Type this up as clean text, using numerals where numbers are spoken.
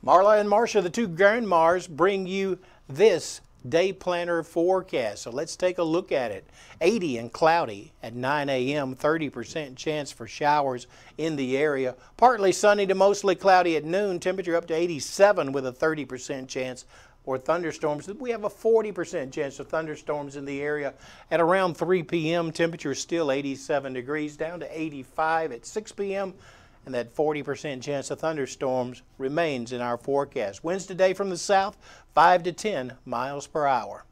Marla and Marcia, the two GranMars, bring you this day planner forecast. So let's take a look at it. 80 and cloudy at 9 a.m., 30% chance for showers in the area. Partly sunny to mostly cloudy at noon, temperature up to 87 with a 30% chance for thunderstorms. We have a 40% chance of thunderstorms in the area at around 3 p.m. Temperature still 87 degrees, down to 85 at 6 p.m. And that 40% chance of thunderstorms remains in our forecast. Winds today from the south, 5 to 10 miles per hour.